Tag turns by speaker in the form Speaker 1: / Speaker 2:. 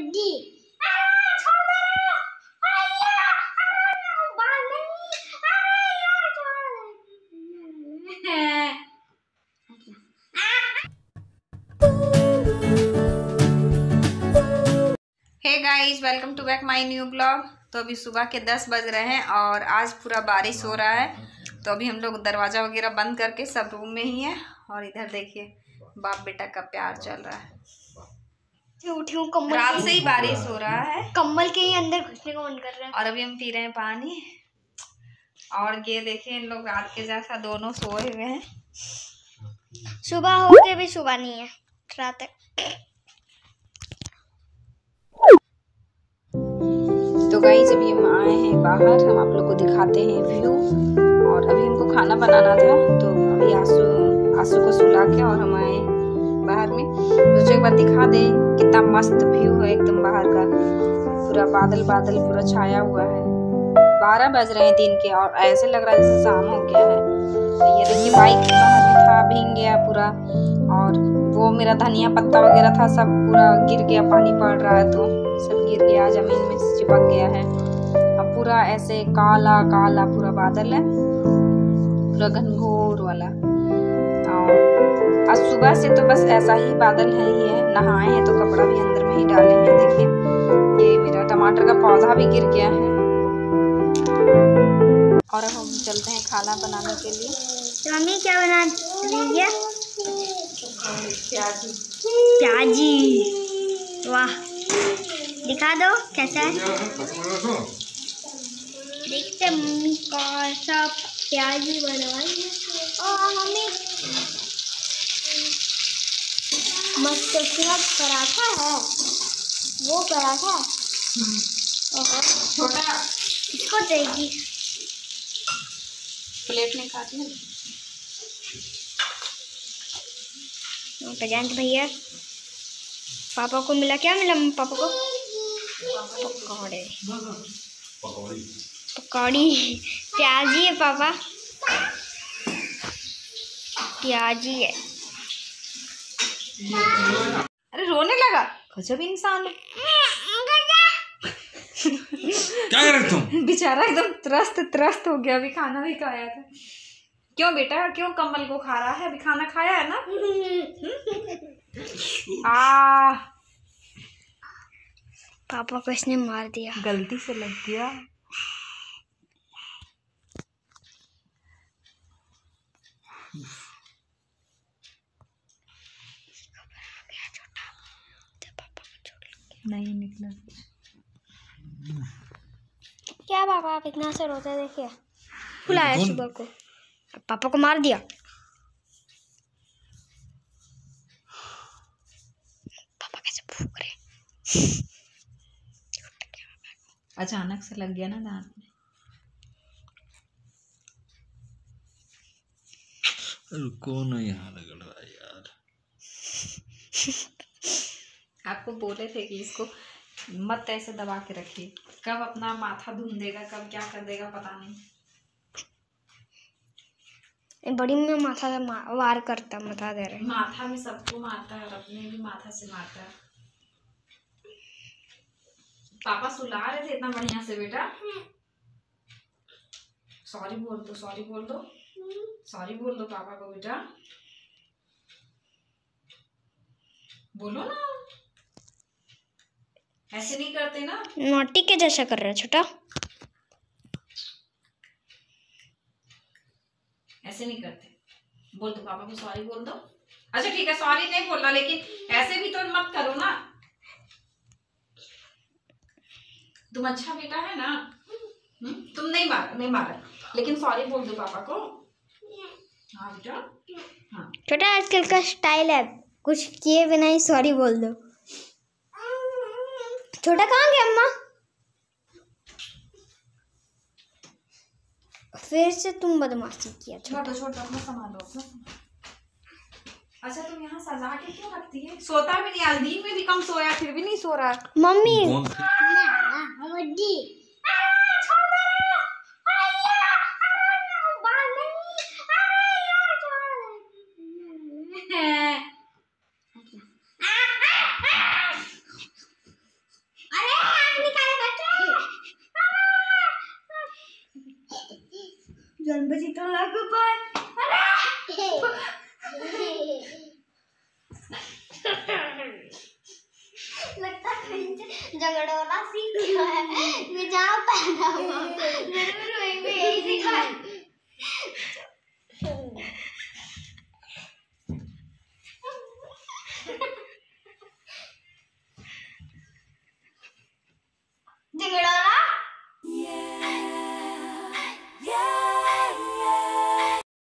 Speaker 1: Hey guys, welcome to back my new blog. तो अभी सुबह के 10 बज रहे हैं और आज पूरा बारिश हो रहा है। तो अभी हम लोग दरवाज़ा वगैरह बंद करके सब रूम में ही है। और इधर देखिए बाप बेटा का प्यार चल रहा है।
Speaker 2: उठी कम्बल,
Speaker 1: रात से ही बारिश हो रहा है,
Speaker 2: कम्बल के ही अंदर घुसने का मन कर रहा है।
Speaker 1: और अभी हम पी रहे हैं पानी। और ये देखिए इन लोग रात के जैसा दोनों सोए हुए हैं।
Speaker 2: सुबह हो के भी सुबह नहीं है, रात तक।
Speaker 1: तो गाइस अभी हम आए हैं बाहर, हम आप लोग को दिखाते हैं व्यू। और अभी हमको खाना बनाना था, तो अभी आंसू को सुला के और हम आए बाहर में। तो एक बार दिखा दें कितना मस्त व्यू है एकदम बाहर का। पूरा बादल बादल पूरा छाया हुआ है। 12 बज रहे हैं दिन के और ऐसे लग रहा है जैसे शाम हो गया है। तो ये देखिए बाइक बाहर में था, भीग गया पूरा। और वो मेरा धनिया पत्ता वगैरह था सब पूरा गिर गया, पानी पड़ रहा है तो सब गिर गया, जमीन में चिपक गया है। अब पूरा ऐसे काला काला पूरा बादल है, पूरा घनघोर वाला। और आज सुबह से तो बस ऐसा ही बादल है ही है। नहाए हैं तो कपड़ा भी अंदर में ही डाले हैं। देखिए ये मेरा टमाटर का पौधा भी गिर गया है। और अब हम चलते हैं खाना बनाने के लिए।
Speaker 2: तो मम्मी क्या बना रही है? प्याजी। वाह, दिखा दो कैसा है। देखते मम्मी कौन सा प्याजी बनवाई है। मम्मी मस्त पराठा है, वो पराठा
Speaker 1: छोटा
Speaker 2: किसको देगी?
Speaker 1: प्लेट में खाती है।
Speaker 2: प्रजांत भैया, पापा को मिला, क्या मिला पापा को? पकौड़े, पकौड़ी। प्याजी है पापा, प्याजी है।
Speaker 1: अरे रोने लगा, गजब इंसान है।
Speaker 3: क्या कर रहे तुम?
Speaker 1: बेचारा एकदम त्रस्त हो गया। अभी खाना भी खाया था। क्यों बेटा, क्यों कम्बल को खा रहा है? अभी खाना खाया है ना?
Speaker 2: पापा को इसने मार दिया,
Speaker 1: गलती से लग गया। नहीं निकला।
Speaker 2: क्या पापा आप इतना से रोते देखिए? बुलाया सुबह को, पापा को मार दिया। पापा कैसे भूख रहे?
Speaker 1: अचानक से लग गया ना दांत में।
Speaker 3: रुको ना, यहाँ लग रहा है यार।
Speaker 1: आपको बोले थे कि इसको मत ऐसे दबा के रखिए, कब अपना माथा धुन देगा, कब क्या कर देगा पता नहीं।
Speaker 2: बड़ी में माथा वार करता, माथा दे रहे।
Speaker 1: माथा में सबको मारता है और अपने भी माथा से मारता है। पापा सुला रहे थे इतना बढ़िया से बेटा। सॉरी बोल दो, सॉरी बोल दो, सॉरी बोल दो पापा को बेटा, बोलो ना। ऐसे नहीं करते ना,
Speaker 2: नोटी के जैसा कर रहा है छोटा।
Speaker 1: ऐसे नहीं करते। बोल दो पापा को, सॉरी बोल दो। अच्छा ठीक है, सॉरी नहीं बोलना, लेकिन ऐसे भी तो मत करो ना। तुम अच्छा बेटा है ना। तुम नहीं मारा, लेकिन सॉरी बोल दो पापा को। हाँ बेटा, हाँ।
Speaker 2: छोटा आजकल का स्टाइल है, कुछ किए बिना ही सॉरी बोल दो। छोटा कहाँ गया अम्मा? फिर से तुम बदमाशी किया।
Speaker 1: छोटा छोटा अपना संभालो, अपना। अच्छा तुम यहाँ सजा के क्यों रखती है? सोता भी नहीं, आज दिन में भी कम सोया, फिर भी नहीं सो रहा।
Speaker 2: मम्मी बची तो लागू पाए। लगता है झगड़ोला सीख गया है। ये जहाँ पैदा हुआ जरूर वहीं पे यही सीखा है।